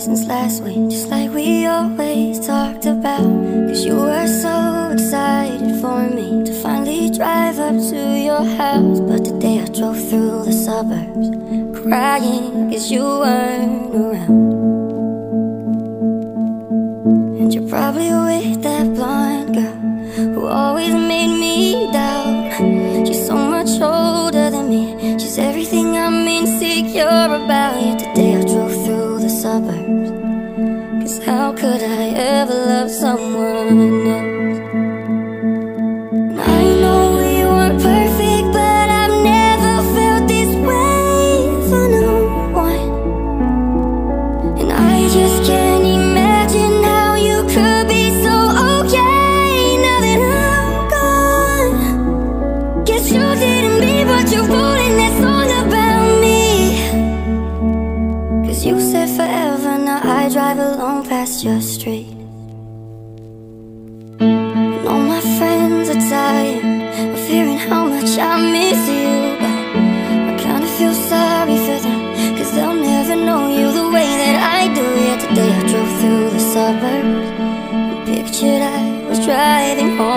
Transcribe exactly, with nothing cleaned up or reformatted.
since last week, just like we always talked about. Cause you were so excited for me to finally drive up to your house. But today I drove through the suburbs crying cause you weren't around. And you're probably with that blonde girl who always made me doubt. She's so much older than me, she's everything I'm insecure about. Yet today I drove through the suburbs, cause how could I ever love someone else? And I know we weren't perfect, but I've never felt this way for no one. And I just can't imagine how you could be so okay now that I'm gone. Guess you didn't mean what you wrote in that song about me. Cause you said forever, now I drive alone past your street. And all my friends are tired of hearing how much I miss you, but I kinda feel sorry for them, cause they'll never know you the way that I do. Yet today I drove through the suburbs and pictured I was driving home.